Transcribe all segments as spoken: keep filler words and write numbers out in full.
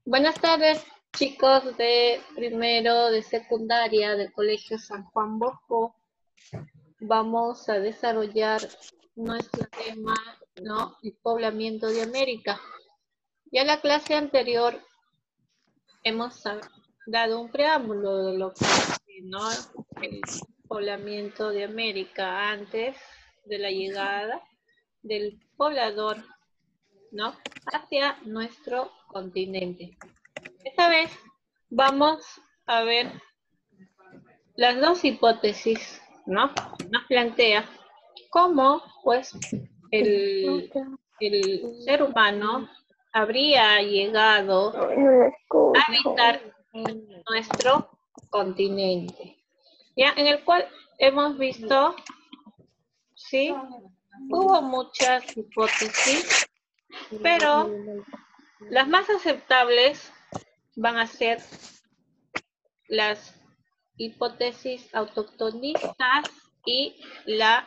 Buenas tardes, chicos de primero de secundaria del Colegio San Juan Bosco. Vamos a desarrollar nuestro tema, ¿no? El poblamiento de América. Ya en la clase anterior hemos dado un preámbulo de lo que es, ¿no? El poblamiento de América antes de la llegada del poblador, ¿no? Hacia nuestro continente. Esta vez vamos a ver las dos hipótesis, ¿no? Nos plantea cómo, pues, el, el ser humano habría llegado a habitar nuestro continente, ¿ya? En el cual hemos visto, sí, hubo muchas hipótesis, pero las más aceptables van a ser las hipótesis autoctonistas y la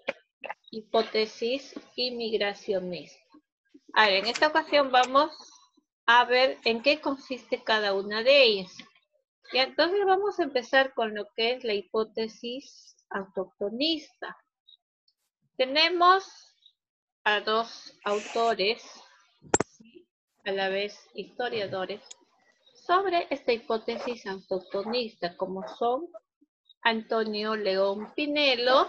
hipótesis inmigracionista. A ver, en esta ocasión vamos a ver en qué consiste cada una de ellas. Y entonces vamos a empezar con lo que es la hipótesis autoctonista. Tenemos a dos autores, ¿sí? A la vez historiadores, sobre esta hipótesis autoctonista, como son Antonio León Pinelo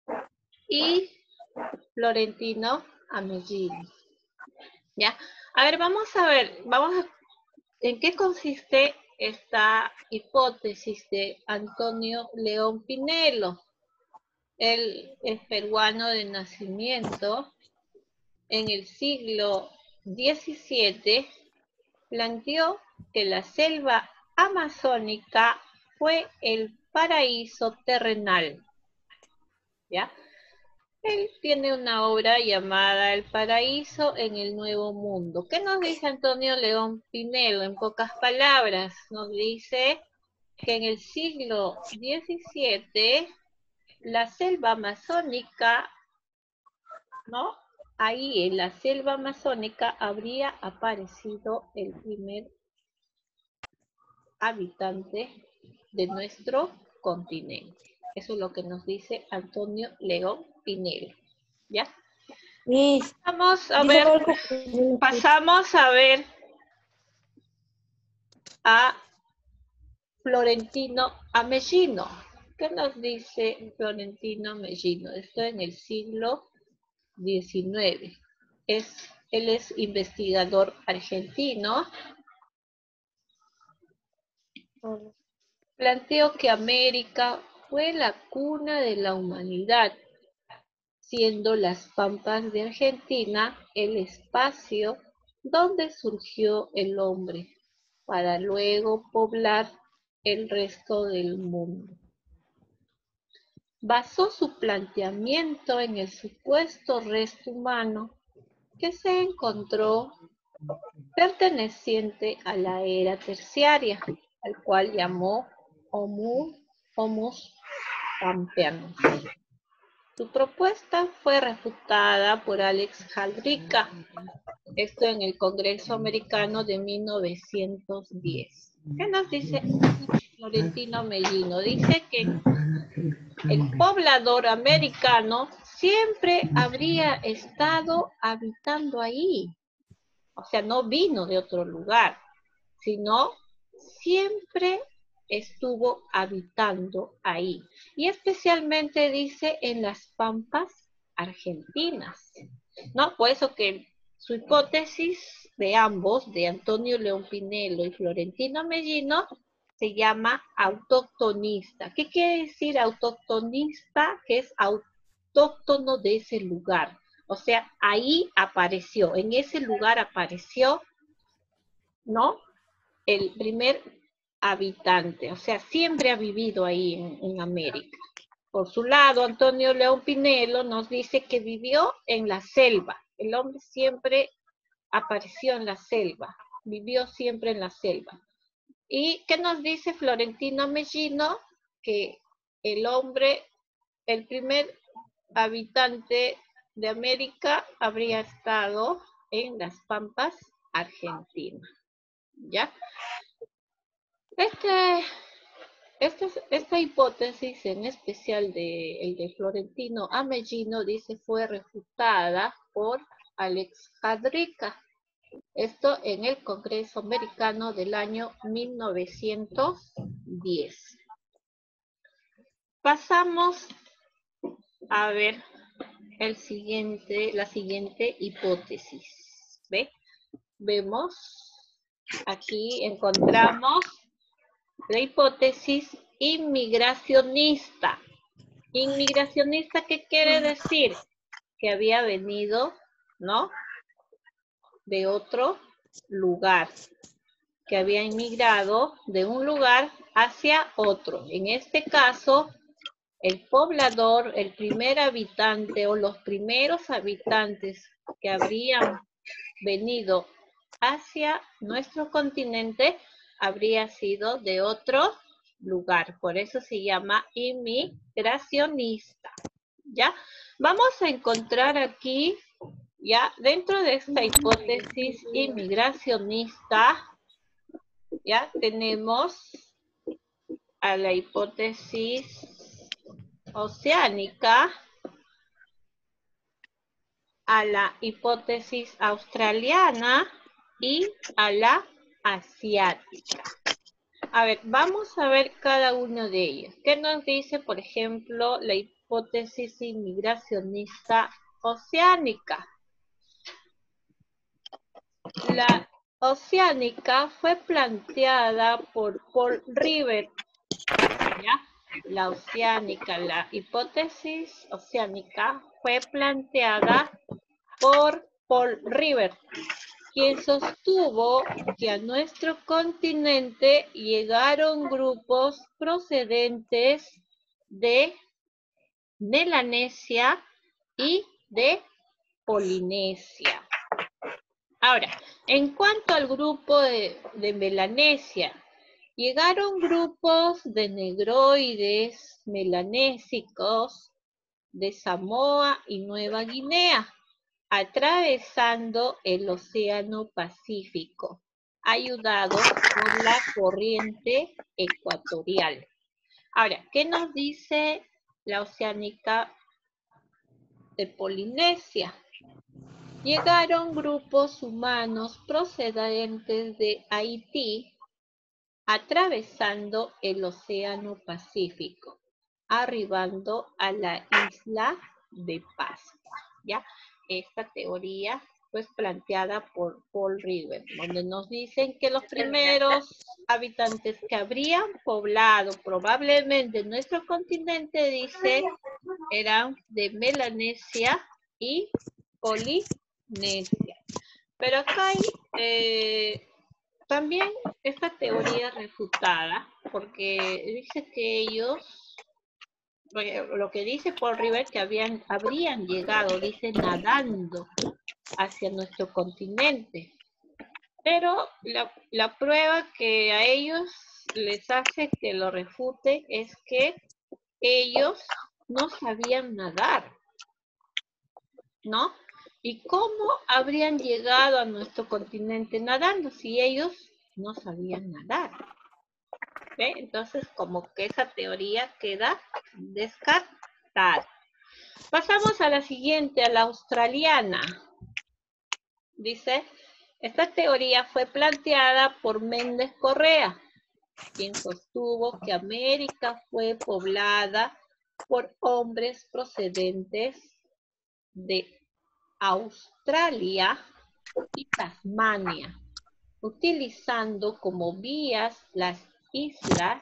y Florentino Ameghino. ¿Ya? A ver, vamos a ver, vamos a, ¿en qué consiste esta hipótesis de Antonio León Pinelo? Él es peruano de nacimiento. En el siglo diecisiete planteó que la selva amazónica fue el paraíso terrenal, ¿ya? Él tiene una obra llamada El paraíso en el Nuevo Mundo. ¿Qué nos dice Antonio León Pinelo? En pocas palabras, nos dice que en el siglo diecisiete la selva amazónica, ¿no? Ahí en la selva amazónica habría aparecido el primer habitante de nuestro continente. Eso es lo que nos dice Antonio León Pinelo, ¿ya? Miss, Vamos a dice ver, algo. pasamos a ver a Florentino Ameghino. ¿Qué nos dice Florentino Ameghino? Esto en el siglo diecinueve. Es, él es investigador argentino. Planteó que América fue la cuna de la humanidad, siendo las pampas de Argentina el espacio donde surgió el hombre, para luego poblar el resto del mundo. Basó su planteamiento en el supuesto resto humano que se encontró perteneciente a la era terciaria, al cual llamó Homo, Homus pampeanus. Su propuesta fue refutada por Alex Halbrica, esto en el Congreso Americano de mil novecientos diez. ¿Qué nos dice Florentino Ameghino? Dice que el poblador americano siempre habría estado habitando ahí. O sea, no vino de otro lugar, sino siempre estuvo habitando ahí. Y especialmente dice en las pampas argentinas, ¿no? Por eso que su hipótesis de ambos, de Antonio León Pinelo y Florentino Ameghino, se llama autóctonista. ¿Qué quiere decir autóctonista? Que es autóctono de ese lugar. O sea, ahí apareció, en ese lugar apareció, ¿no? El primer habitante, o sea, siempre ha vivido ahí en, en América. Por su lado, Antonio León Pinelo nos dice que vivió en la selva. El hombre siempre apareció en la selva, vivió siempre en la selva. ¿Y qué nos dice Florentino Ameghino? Que el hombre, el primer habitante de América habría estado en las pampas argentinas. ¿Ya? Este, esta, esta hipótesis, en especial de, el de Florentino Ameghino, dice fue refutada por Alex Hadrika. Esto en el Congreso Americano del año mil novecientos diez. Pasamos a ver el siguiente, la siguiente hipótesis. ¿Ve? Vemos, aquí encontramos la hipótesis inmigracionista. Inmigracionista, ¿qué quiere decir? Que había venido, ¿no?, de otro lugar, que había inmigrado de un lugar hacia otro. En este caso, el poblador, el primer habitante o los primeros habitantes que habrían venido hacia nuestro continente habría sido de otro lugar. Por eso se llama inmigracionista. ¿Ya? Vamos a encontrar aquí, ya, dentro de esta hipótesis inmigracionista, ya tenemos a la hipótesis oceánica, a la hipótesis australiana y a la asiática. A ver, vamos a ver cada uno de ellos. ¿Qué nos dice, por ejemplo, la hipótesis inmigracionista oceánica? La oceánica fue planteada por Paul Rivet, ¿ya? La oceánica, la hipótesis oceánica fue planteada por Paul Rivet, quien sostuvo que a nuestro continente llegaron grupos procedentes de Melanesia y de Polinesia. Ahora, en cuanto al grupo de, de Melanesia, llegaron grupos de negroides melanésicos de Samoa y Nueva Guinea, atravesando el Océano Pacífico, ayudados por la corriente ecuatorial. Ahora, ¿qué nos dice la oceánica de Polinesia? Llegaron grupos humanos procedentes de Haití, atravesando el Océano Pacífico, arribando a la isla de Pascua, ¿ya? Esta teoría fue planteada por Paul Rivet, donde nos dicen que los primeros habitantes que habrían poblado probablemente nuestro continente, dice, eran de Melanesia y Polinesia. Pero acá hay eh, también esta teoría refutada, porque dice que ellos, lo que dice Paul Rivet, que habían, habrían llegado, dice, nadando hacia nuestro continente. Pero la, la prueba que a ellos les hace que lo refute es que ellos no sabían nadar, ¿no? ¿Y cómo habrían llegado a nuestro continente nadando si ellos no sabían nadar? ¿Ve? Entonces, como que esa teoría queda descartada. Pasamos a la siguiente, a la australiana. Dice, esta teoría fue planteada por Méndez Correa, quien sostuvo que América fue poblada por hombres procedentes de Australia y Tasmania, utilizando como vías las islas,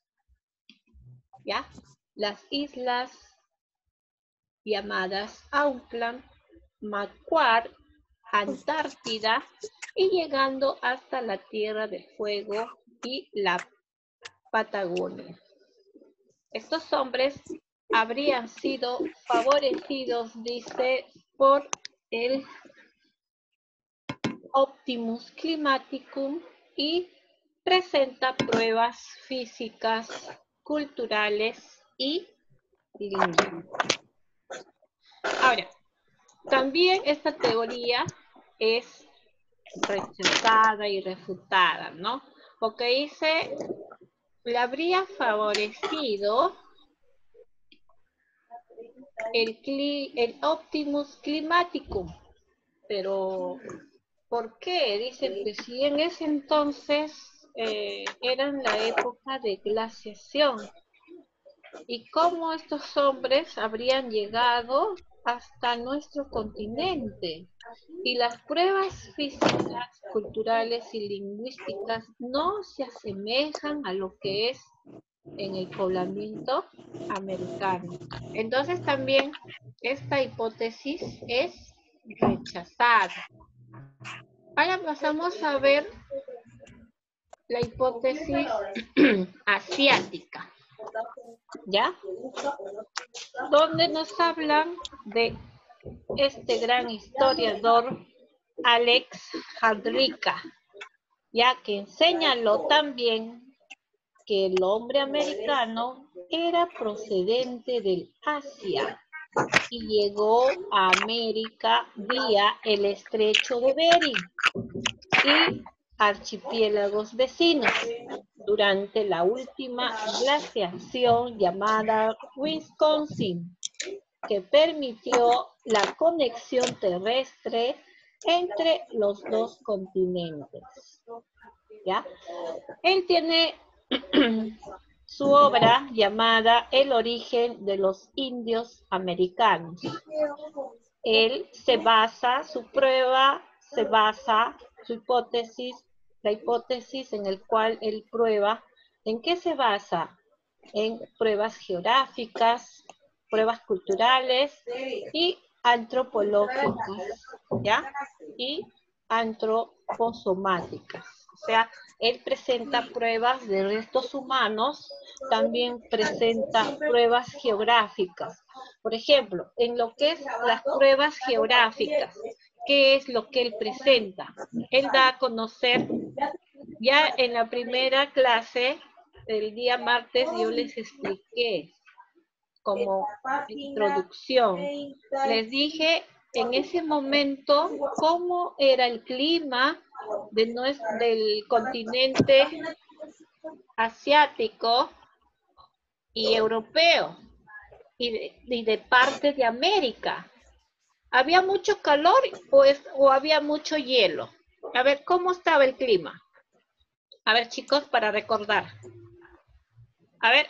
¿ya? Las islas llamadas Auckland, Macquarie, Antártida y llegando hasta la Tierra del Fuego y la Patagonia. Estos hombres habrían sido favorecidos, dice, por el Optimus Climaticum y presenta pruebas físicas, culturales y lingüísticas. Ahora, también esta teoría es rechazada y refutada, ¿no? Porque dice, le habría favorecido el, cli el Optimus Climaticum. Pero, ¿por qué? Dice, pues si en ese entonces eh, era en la época de glaciación. ¿Y cómo estos hombres habrían llegado hasta nuestro continente? Y las pruebas físicas, culturales y lingüísticas no se asemejan a lo que es en el poblamiento americano. Entonces también esta hipótesis es rechazada. Ahora pasamos a ver la hipótesis asiática, ¿ya? Donde nos hablan de este gran historiador Alex Jadrika, ya que señaló también que el hombre americano era procedente del Asia y llegó a América vía el estrecho de Bering y archipiélagos vecinos durante la última glaciación llamada Wisconsin, que permitió la conexión terrestre entre los dos continentes. ¿Ya? Él tiene su obra llamada El origen de los indios americanos. Él se basa, su prueba se basa, su hipótesis, la hipótesis en el cual él prueba, ¿en qué se basa? En pruebas geográficas, pruebas culturales y antropológicas, ¿ya? Y antroposomáticas. O sea, él presenta pruebas de restos humanos, también presenta pruebas geográficas. Por ejemplo, en lo que es las pruebas geográficas, ¿qué es lo que él presenta? Él da a conocer, ya en la primera clase, el día martes, yo les expliqué como introducción. Les dije en ese momento cómo era el clima de nuestro, del continente asiático y europeo y de, y de parte de América. ¿Había mucho calor o, es, o había mucho hielo? A ver, ¿cómo estaba el clima? A ver, chicos, para recordar. A ver,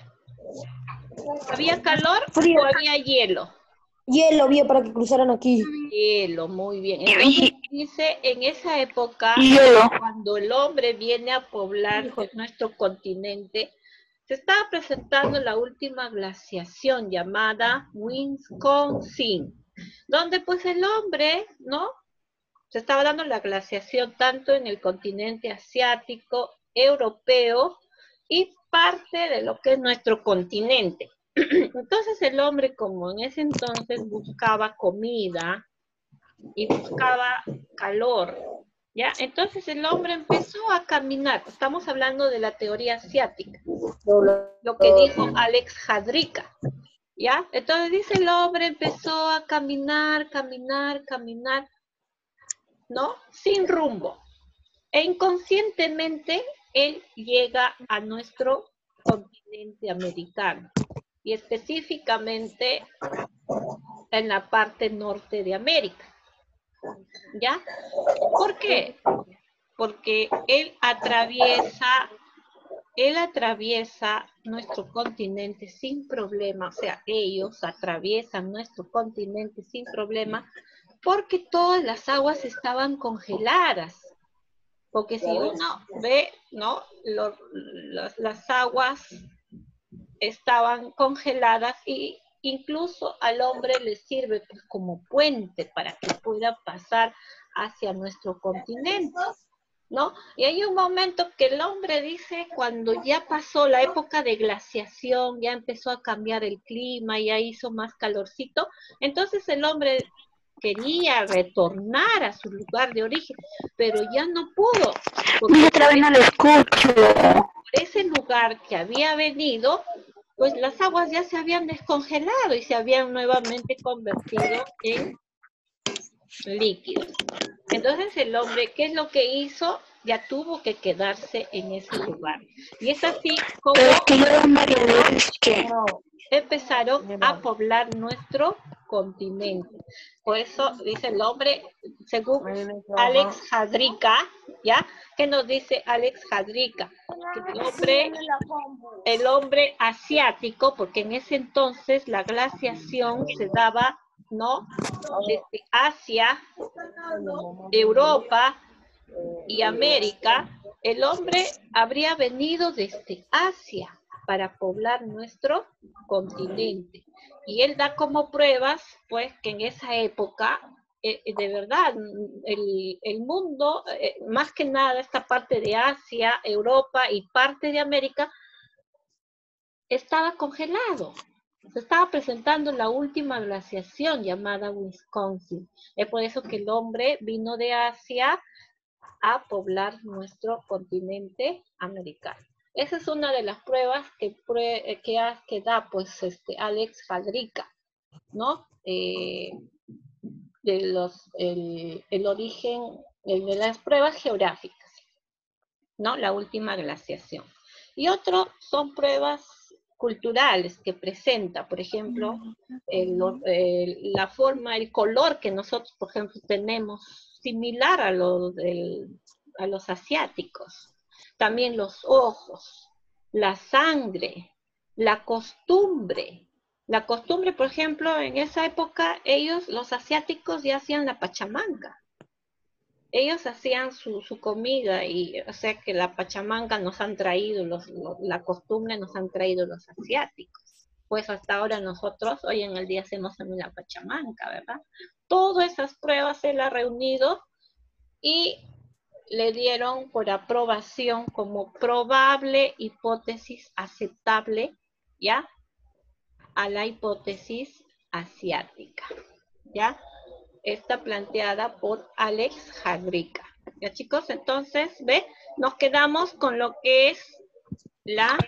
¿había calor Frío. o había hielo? Hielo había para que cruzaran aquí. Hielo, muy bien. Entonces dice, en esa época, Hielo. cuando el hombre viene a poblar nuestro continente, se estaba presentando la última glaciación llamada Wisconsin, donde pues el hombre, ¿no? Se estaba dando la glaciación tanto en el continente asiático, europeo y parte de lo que es nuestro continente. Entonces el hombre, como en ese entonces buscaba comida y buscaba calor, ¿ya? Entonces el hombre empezó a caminar. Estamos hablando de la teoría asiática, lo que dijo Alex Jadrika, ¿ya? Entonces dice el hombre empezó a caminar, caminar, caminar, ¿no? Sin rumbo. E inconscientemente él llega a nuestro continente americano y específicamente en la parte norte de América. ¿Ya? ¿Por qué? Porque él atraviesa, él atraviesa nuestro continente sin problema, o sea, ellos atraviesan nuestro continente sin problema porque todas las aguas estaban congeladas. Porque si uno ve, ¿no? Los, las, las aguas estaban congeladas y incluso al hombre le sirve pues, como puente para que pueda pasar hacia nuestro continente, ¿no? Y hay un momento que el hombre dice, cuando ya pasó la época de glaciación, ya empezó a cambiar el clima, ya hizo más calorcito, entonces el hombre quería retornar a su lugar de origen, pero ya no pudo. Porque otra vez no lo escucho. Por ese lugar que había venido, pues las aguas ya se habían descongelado y se habían nuevamente convertido en líquidos. Entonces el hombre, ¿qué es lo que hizo? Ya tuvo que quedarse en ese lugar. Y es así como Pero es que yo, María, es que... empezaron a poblar nuestro continente. Por eso dice el hombre, según Alex Hadrika, ¿ya? ¿Qué nos dice Alex Hadrika? Que el hombre, el hombre asiático, porque en ese entonces la glaciación se daba, ¿no? Desde Asia, Europa y América, el hombre habría venido desde Asia para poblar nuestro continente. Y él da como pruebas, pues, que en esa época, eh, de verdad, el, el mundo, eh, más que nada esta parte de Asia, Europa y parte de América, estaba congelado. Se estaba presentando la última glaciación llamada Wisconsin. Es por eso que el hombre vino de Asia a poblar nuestro continente americano. Esa es una de las pruebas que, que, que da pues este Alex Hadrika, ¿no? Eh, de los, el, el origen el de las pruebas geográficas, ¿no? La última glaciación. Y otro son pruebas culturales que presenta, por ejemplo, el, el, la forma, el color que nosotros, por ejemplo, tenemos similar a los, el, a los asiáticos. También los ojos, la sangre, la costumbre. La costumbre, por ejemplo, en esa época, ellos, los asiáticos, ya hacían la pachamanga. Ellos hacían su, su comida y, o sea, que la pachamanga nos han traído, los, los, la costumbre nos han traído los asiáticos. Pues hasta ahora nosotros, hoy en el día, hacemos también la pachamanga, ¿verdad? Todas esas pruebas él ha reunido y le dieron por aprobación como probable hipótesis aceptable, ¿ya? A la hipótesis asiática, ¿ya? Está planteada por Alex Hadrika. ¿Ya, chicos? Entonces, ¿ve? Nos quedamos con lo que es la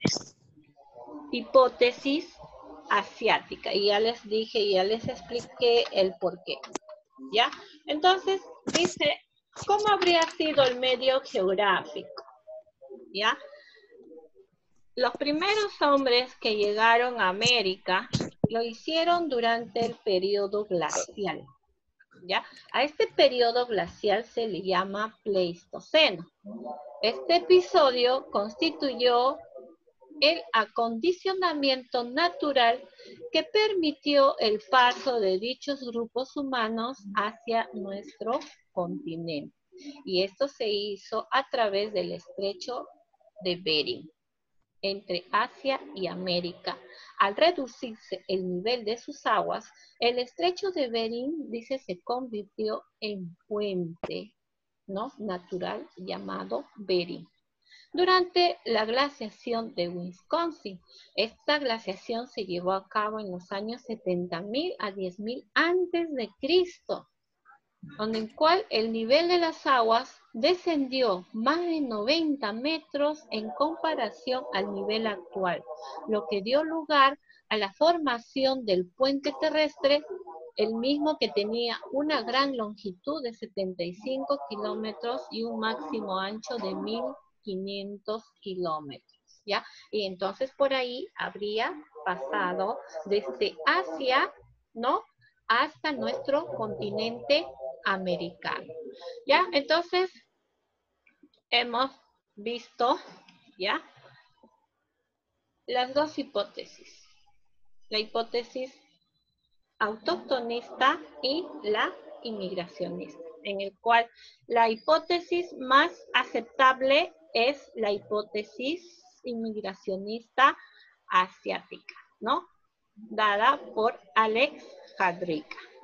hipótesis asiática. Y ya les dije, ya les expliqué el porqué. ¿Ya? Entonces, dice, ¿cómo habría sido el medio geográfico? ¿Ya? Los primeros hombres que llegaron a América lo hicieron durante el periodo glacial. ¿Ya? A este periodo glacial se le llama Pleistoceno. Este episodio constituyó el acondicionamiento natural que permitió el paso de dichos grupos humanos hacia nuestro continente. Y esto se hizo a través del estrecho de Bering, entre Asia y América. Al reducirse el nivel de sus aguas, el estrecho de Bering, dice, se convirtió en puente, ¿no? natural llamado Bering. Durante la glaciación de Wisconsin, esta glaciación se llevó a cabo en los años setenta mil a diez mil antes de Cristo, donde en cual el nivel de las aguas descendió más de noventa metros en comparación al nivel actual, lo que dio lugar a la formación del puente terrestre, el mismo que tenía una gran longitud de setenta y cinco kilómetros y un máximo ancho de mil quinientos kilómetros, ¿ya? Y entonces por ahí habría pasado desde Asia, ¿no? Hasta nuestro continente americano. ¿Ya? Entonces, hemos visto, ¿ya? Las dos hipótesis. La hipótesis autóctonista y la inmigracionista, en el cual la hipótesis más aceptable es la hipótesis inmigracionista asiática, ¿no? Dada por Alex Hadrika.